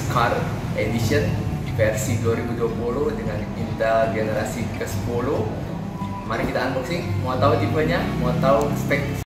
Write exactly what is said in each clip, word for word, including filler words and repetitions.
Car Edition versi dua ribu dua puluh dengan Intel generasi ke sepuluh. Mari kita unboxing. Mau tahu tipenya, mau tahu spek.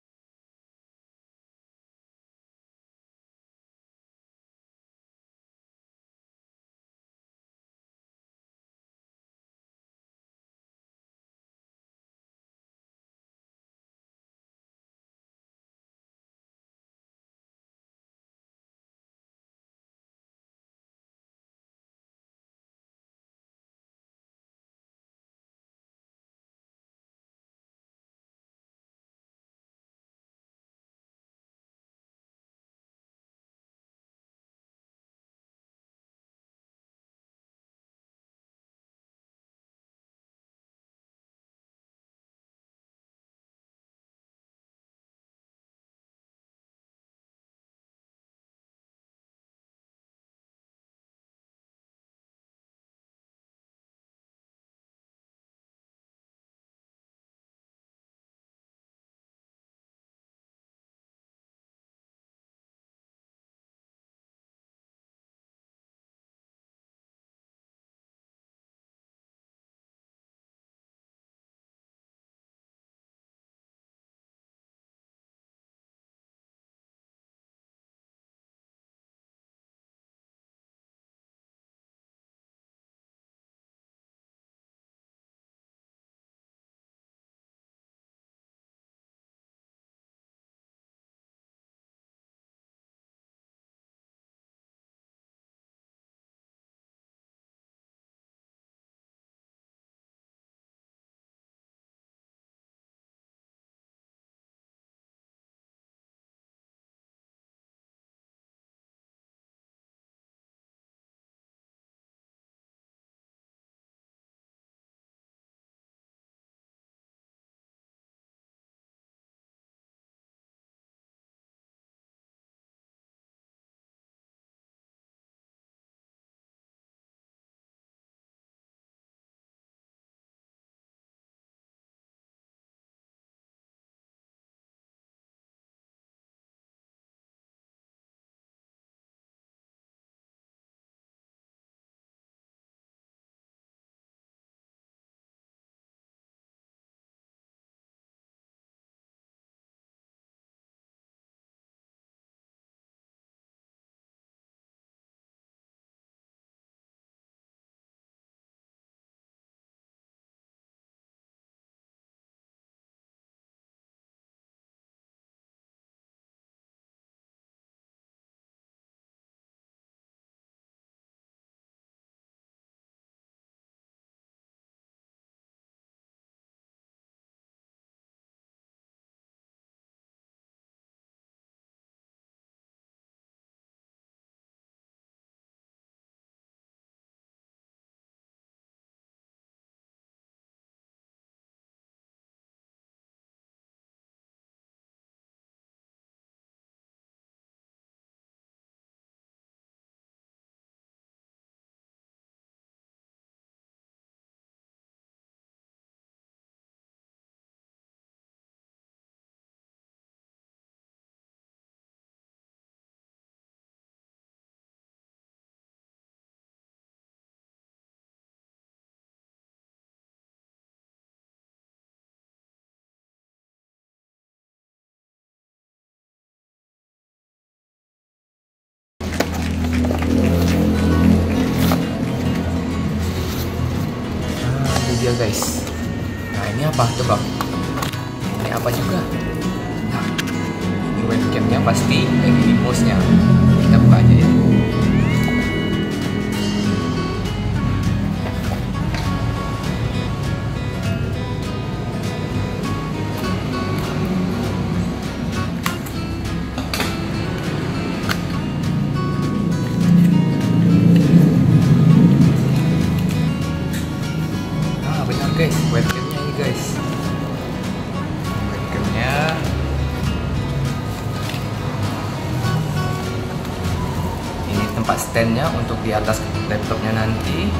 Dia guys, nah ini apa coba? Ini apa juga? Nah, ini webcamnya pasti, yang ini mouse-nya. Kita buka aja ya. Guys, webcamnya ini guys, webcamnya ini tempat standnya untuk di atas laptopnya nanti.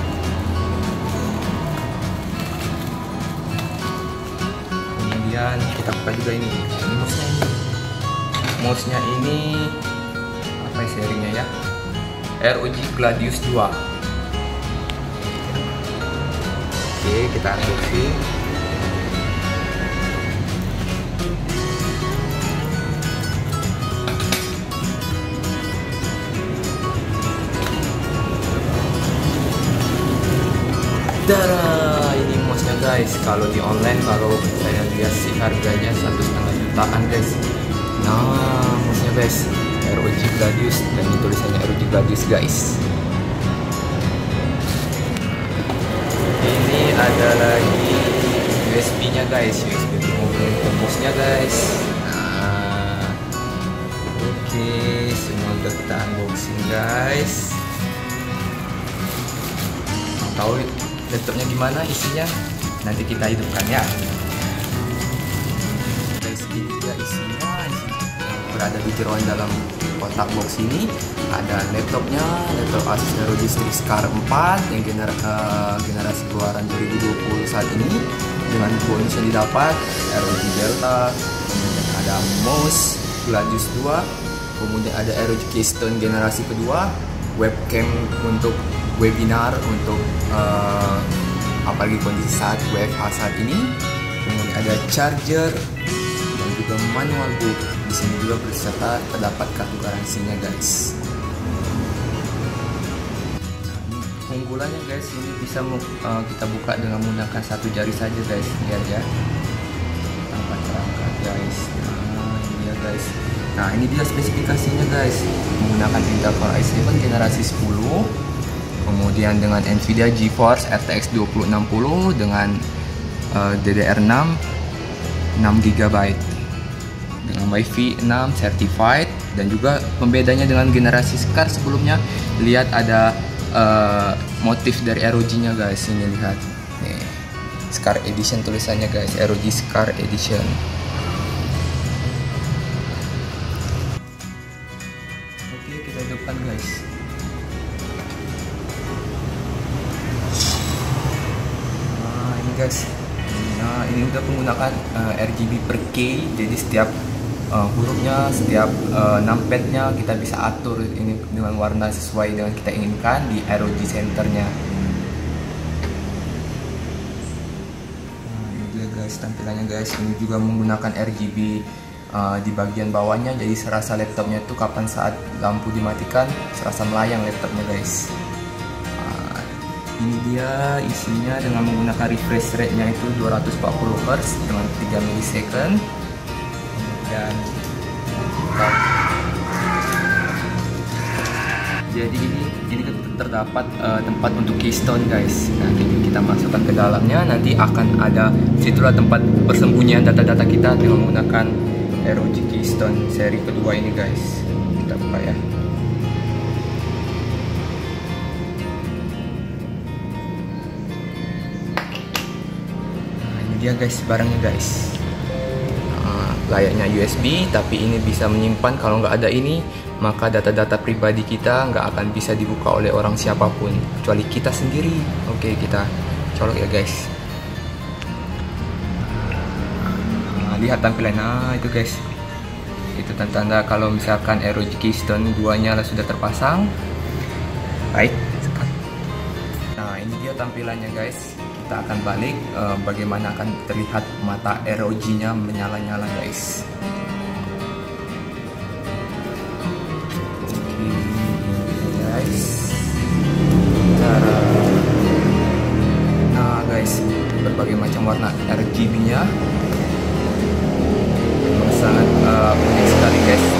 Kemudian kita buka juga ini, ini mouse-nya ini, mouse-nya ini apa serinya ya? R O G Gladius dua. Oke, kita unboxing. Tada, ini mouse-nya guys. Kalau di online, kalau saya lihat sih harganya satu setengah jutaan guys. Nah, mouse-nya guys, R O G Gladius, dan ini tulisannya R O G Gladius guys. Ini ada lagi U S B-nya guys, U S B untuk mouse-nya guys. Nah, oke, semua udah kita unboxing guys. Tahu laptopnya gimana isinya, nanti kita hidupkan ya guys. Ini dia isinya, yang berada di jeroan dalam kotak box ini. Ada laptopnya, laptop Asus R O G Strix-Car empat yang gener uh, generasi keluaran dua ribu dua puluh saat ini, dengan bonus yang didapat R O G Delta, kemudian ada mouse Gladius dua, kemudian ada R O G Keystone generasi kedua, webcam untuk webinar untuk uh, apalagi kondisi saat W F H saat ini, kemudian ada charger dan juga manual book. Di sini juga berserta terdapat kartu garansinya guys. Nah, ini keunggulannya guys, ini bisa uh, kita buka dengan menggunakan satu jari saja guys. Lihat ya, tanpa perangkat guys. Nah, ini ya guys. Nah, ini dia spesifikasinya guys, menggunakan Intel Core i tujuh generasi sepuluh. Kemudian dengan Nvidia GeForce R T X dua ribu enam puluh dengan uh, D D R enam enam giga byte dengan Wi-Fi enam certified. Dan juga pembedanya dengan generasi Scar sebelumnya, lihat ada uh, motif dari R O G-nya guys. Ini lihat nih, Scar Edition tulisannya guys, R O G Scar Edition. Oke, kita hidupkan guys. Guys, nah ini udah menggunakan uh, R G B per K, jadi setiap uh, hurufnya, setiap uh, numpadnya kita bisa atur ini dengan warna sesuai dengan kita inginkan di R O G centernya. Nah, ini dia guys tampilannya guys. Ini juga menggunakan R G B uh, di bagian bawahnya, jadi serasa laptopnya itu kapan saat lampu dimatikan serasa melayang laptopnya guys. Ini dia isinya dengan menggunakan refresh rate-nya itu dua ratus empat puluh hertz dengan tiga milisecond. Kemudian jadi ini ini terdapat uh, tempat untuk keystone guys. Nanti kita masukkan ke dalamnya, nanti akan ada situlah tempat persembunyian data-data kita dengan menggunakan R O G Keystone seri kedua ini guys. Kita buka ya. Dia guys, barangnya guys, uh, layaknya U S B, tapi ini bisa menyimpan. Kalau nggak ada ini, maka data-data pribadi kita nggak akan bisa dibuka oleh orang siapapun kecuali kita sendiri. Oke, kita colok ya guys. Nah, lihat tampilannya. Nah, itu guys, itu tanda-tanda kalau misalkan R O G Keystone dua nya sudah terpasang. Baik, nah ini dia tampilannya guys. Kita akan balik, uh, bagaimana akan terlihat mata R O G-nya menyala-nyala guys. Oke, ini guys. Nah guys, berbagai macam warna R G B-nya, sangat uh, unik sekali guys.